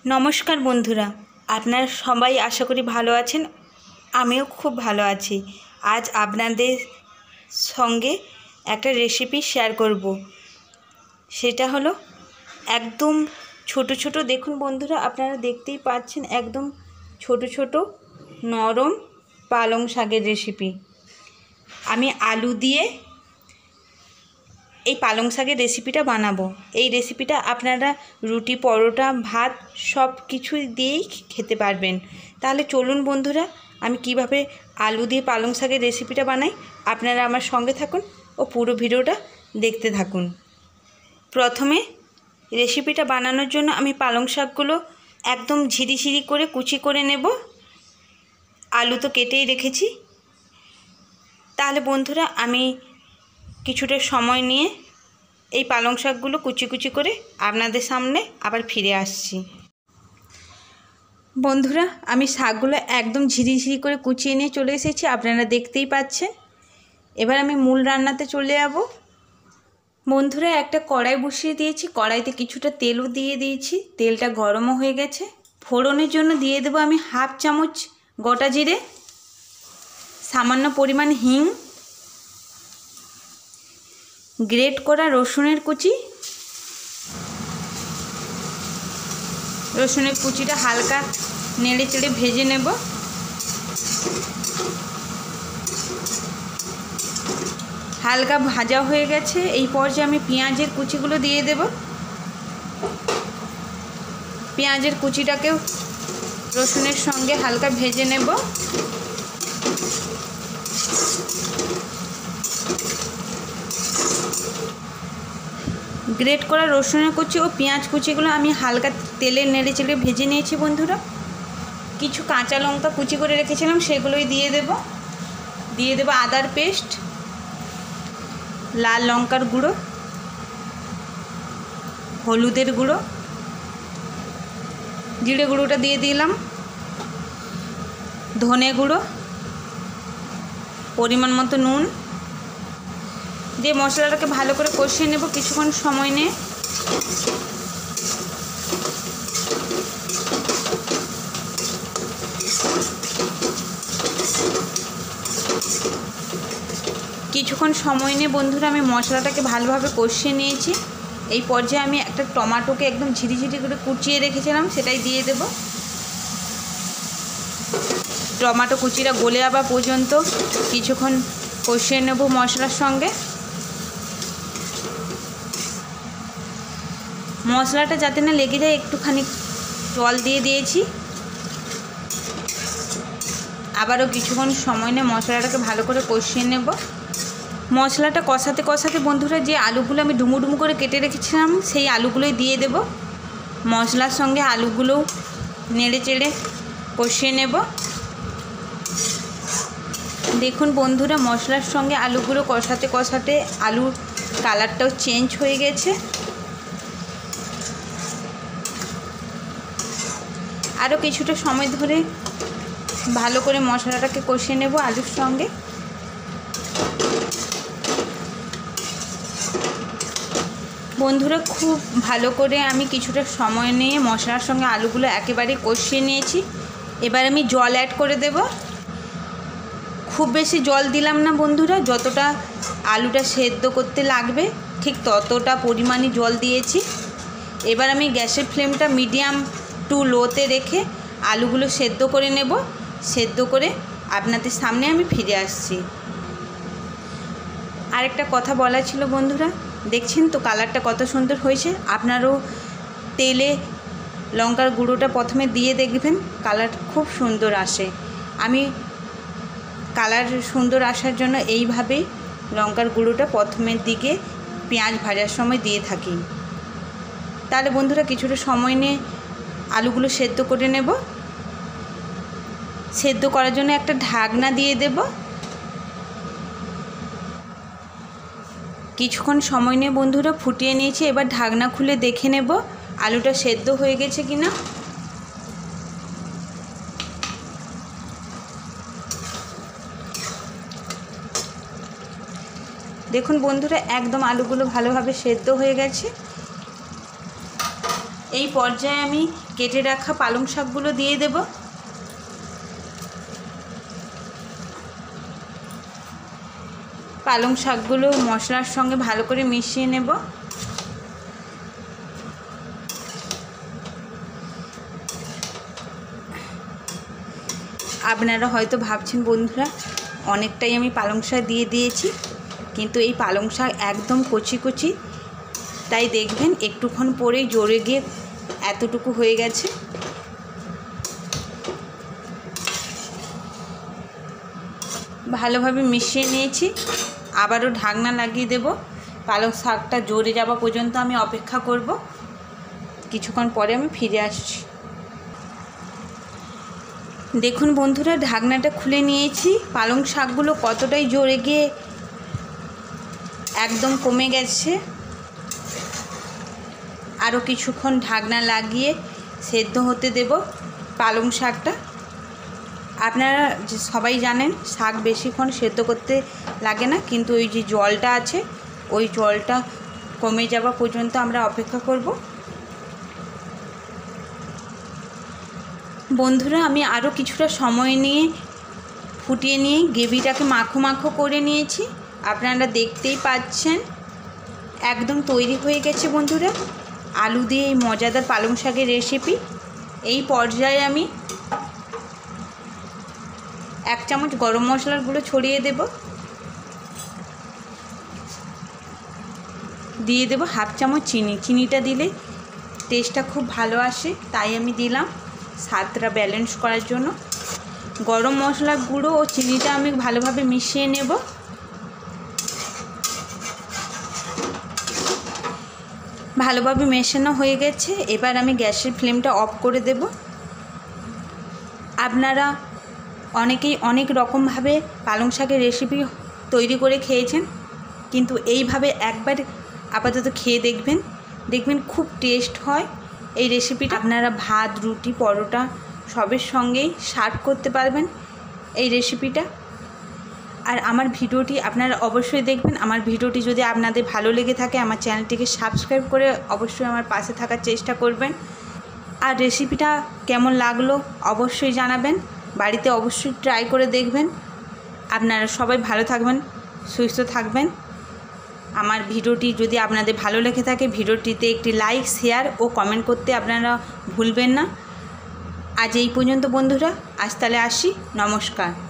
নমস্কার বন্ধুরা, আপনারা সবাই আশা করি ভালো আছেন। আমিও খুব ভালো আছি। আজ আপনাদের সঙ্গে একটা রেসিপি শেয়ার করব। সেটা হলো একদম ছোট ছোট, দেখুন বন্ধুরা, আপনারা দেখতেই পাচ্ছেন একদম ছোট ছোট নরম পালং শাকের রেসিপি। আমি আলু দিয়ে এই পালং শাকের রেসিপিটা বানাবো। এই রেসিপিটা আপনারা রুটি, পরোটা, ভাত সব কিছু দিয়েই খেতে পারবেন। তাহলে চলুন বন্ধুরা, আমি কিভাবে আলু দিয়ে পালং শাকের রেসিপিটা বানাই আপনারা আমার সঙ্গে থাকুন ও পুরো ভিডিওটা দেখতে থাকুন। প্রথমে রেসিপিটা বানানোর জন্য আমি পালং শাকগুলো একদম ঝিরিঝিরি করে কুচি করে নেব। আলু তো কেটেই রেখেছি। তাহলে বন্ধুরা, আমি কিছুটা সময় নিয়ে এই পালং শাকগুলো কুচি কুচি করে আপনাদের সামনে আবার ফিরে আসছি। বন্ধুরা, আমি শাকগুলো একদম ঝিরিঝিরি করে কুচিয়ে নিয়ে চলে এসেছি, আপনারা দেখতেই পাচ্ছেন। এবার আমি মূল রান্নাতে চলে যাব। বন্ধুরা, একটা কড়াই বসিয়ে দিয়েছি, কড়াইতে কিছুটা তেলও দিয়ে দিয়েছি। তেলটা গরমও হয়ে গেছে। ফোড়নের জন্য দিয়ে দেবো আমি হাফ চামচ গোটা জিরে, সামান্য পরিমাণ হিং, গ্রেট করা রসুনের কুচি। রসুনের কুচিটা হালকা নেড়ে চেড়ে ভেজে নেব। হালকা ভাজা হয়ে গেছে। এই পর্যায়ে আমি পেঁয়াজের কুচিগুলো দিয়ে দেব। পেঁয়াজের কুচিটাকেও রসুনের সঙ্গে হালকা ভেজে নেব। গ্রেট করা রসুনের কুচি ও পেঁয়াজ কুচিগুলো আমি হালকা তেলে নেড়ে চেড়ে ভেজে নিয়েছি বন্ধুরা। কিছু কাঁচা লঙ্কা কুচি করে রেখেছিলাম, সেগুলোই দিয়ে দেব আদার পেস্ট, লাল লঙ্কার গুঁড়ো, হলুদের গুঁড়ো, জিরে গুঁড়োটা দিয়ে দিলাম, ধনে গুঁড়ো, পরিমাণ মতো নুন দিয়ে মশলাটাকে ভালো করে কষিয়ে নেব কিছুক্ষণ সময় নিয়ে। কিছুক্ষণ সময় নিয়ে বন্ধুরা আমি মশলাটাকে ভালোভাবে কষিয়ে নিয়েছি। এই পর্যায়ে আমি একটা টমেটোকে একদম ঝিরিঝিরি করে কুচিয়ে রেখেছিলাম, সেটাই দিয়ে দেব। টমেটো কুচিটা গলে যাওয়া পর্যন্ত কিছুক্ষণ কষিয়ে নেব মশলার সঙ্গে। মশলাটা যাতে না লেগে যায় একটুখানি জল দিয়ে দিয়েছি। আবারও কিছুক্ষণ সময় নিয়ে মশলাটাকে ভালো করে কষিয়ে নেব। মশলাটা কষাতে কষাতে বন্ধুরা, যে আলুগুলো আমি ডুমো ডুমো করে কেটে রেখেছিলাম সেই আলুগুলোই দিয়ে দেব। মশলার সঙ্গে আলুগুলোও নেড়ে চেড়ে কষিয়ে নেব। দেখুন বন্ধুরা, মশলার সঙ্গে আলুগুলো কষাতে কষাতে আলুর কালারটাও চেঞ্জ হয়ে গেছে। আরও কিছুটা সময় ধরে ভালো করে মশলাটাকে কষিয়ে নেব আলুর সঙ্গে। বন্ধুরা, খুব ভালো করে আমি কিছুটা সময় নিয়ে মশলার সঙ্গে আলুগুলো একেবারে কষিয়ে নিয়েছি। এবার আমি জল অ্যাড করে দেব। খুব বেশি জল দিলাম না বন্ধুরা, যতটা আলুটা সেদ্ধ করতে লাগবে ঠিক ততটা পরিমাণই জল দিয়েছি। এবার আমি গ্যাসের ফ্লেমটা মিডিয়াম টু লোতে রেখে আলুগুলো সেদ্ধ করে নেব। সেদ্ধ করে আপনাদের সামনে আমি ফিরে আসছি। আরেকটা কথা বলা ছিল বন্ধুরা, দেখছেন তো কালারটা কত সুন্দর হয়েছে। আপনারাও তেলে লঙ্কার গুঁড়োটা প্রথমে দিয়ে দেখবেন, কালার খুব সুন্দর আসে। আমি কালার সুন্দর আসার জন্য এইভাবেই লঙ্কার গুঁড়োটা প্রথমের দিকে পেঁয়াজ ভাজার সময় দিয়ে থাকি। তাহলে বন্ধুরা, কিছুটা সময় নিয়ে আলুগুলো সেদ্ধ করে নেব। সেদ্ধ করার জন্য একটা ঢাকনা দিয়ে দেব। কিছুক্ষণ সময় নিয়ে বন্ধুরা ফুটিয়ে নিয়েছি। এবার ঢাকনা খুলে দেখে নেব আলুটা সেদ্ধ হয়ে গেছে কিনা। দেখুন বন্ধুরা, একদম আলুগুলো ভালোভাবে সেদ্ধ হয়ে গেছে। এই পর্যায়ে আমি কেটে রাখা পালং শাকগুলো দিয়ে দেব। পালং শাকগুলো মশলার সঙ্গে ভালো করে মিশিয়ে নেব। আপনারা হয়তো ভাবছেন বন্ধুরা অনেকটাই আমি পালং শাক দিয়ে দিয়েছি, কিন্তু এই পালং শাক একদম কচি কচি, তাই দেখবেন একটুক্ষণ পরেই জোরে গিয়ে এতটুকু হয়ে গেছে। ভালোভাবে মিশিয়ে নিয়েছি, আবারও ঢাকনা লাগিয়ে দেব। পালং শাকটা জোরে যাওয়া পর্যন্ত আমি অপেক্ষা করব। কিছুক্ষণ পরে আমি ফিরে আসছি। দেখুন বন্ধুরা, ঢাকনাটা খুলে নিয়েছি। পালং শাকগুলো কতটাই জোরে গিয়ে একদম কমে গেছে। আরও কিছুক্ষণ ঢাকনা লাগিয়ে সেদ্ধ হতে দেব পালং শাকটা। আপনারা সবাই জানেন শাক বেশিক্ষণ সেদ্ধ করতে লাগে না, কিন্তু ওই যে জলটা আছে ওই জলটা কমে যাওয়া পর্যন্ত আমরা অপেক্ষা করব। বন্ধুরা, আমি আরও কিছুটা সময় নিয়ে ফুটিয়ে নিয়ে গ্রেভিটাকে মাখো মাখো করে নিয়েছি। আপনারা দেখতেই পাচ্ছেন একদম তৈরি হয়ে গেছে বন্ধুরা আলু দিয়ে এই মজাদার পালং শাকের রেসিপি। এই পর্যায়ে আমি 1 চামচ গরম মশলার গুঁড়ো ছড়িয়ে দেব, দিয়ে দেব 1/2 চামচ চিনি। চিনিটা দিলে টেস্টটা খুব ভালো আসে, তাই আমি দিলাম স্বাদটা ব্যালেন্স করার জন্য। গরম মশলার গুঁড়ো ও চিনিটা আমি ভালোভাবে মিশিয়ে নেব। ভালোভাবে মেশানো হয়ে গেছে, এবার আমি গ্যাসের ফ্লেমটা অফ করে দেব। আপনারা অনেকেই অনেক রকমভাবে পালং শাকের রেসিপি তৈরি করে খেয়েছেন, কিন্তু এইভাবে একবার আপাতত খেয়ে দেখবেন, দেখবেন খুব টেস্ট হয় এই রেসিপিটা। আপনারা ভাত, রুটি, পরোটা সবের সঙ্গেই সার্ভ করতে পারবেন এই রেসিপিটা। আর আমার ভিডিওটি আপনারা অবশ্যই দেখবেন। আমার ভিডিওটি যদি আপনাদের ভালো লেগে থাকে আমার চ্যানেলটিকে সাবস্ক্রাইব করে অবশ্যই আমার পাশে থাকার চেষ্টা করবেন। আর রেসিপিটা কেমন লাগলো অবশ্যই জানাবেন, বাড়িতে অবশ্যই ট্রাই করে দেখবেন। আপনারা সবাই ভালো থাকবেন, সুস্থ থাকবেন। আমার ভিডিওটি যদি আপনাদের ভালো লেগে থাকে ভিডিওটিতে একটি লাইক, শেয়ার ও কমেন্ট করতে আপনারা ভুলবেন না। আজ এই পর্যন্ত বন্ধুরা, আজ তাহলে আসি, নমস্কার।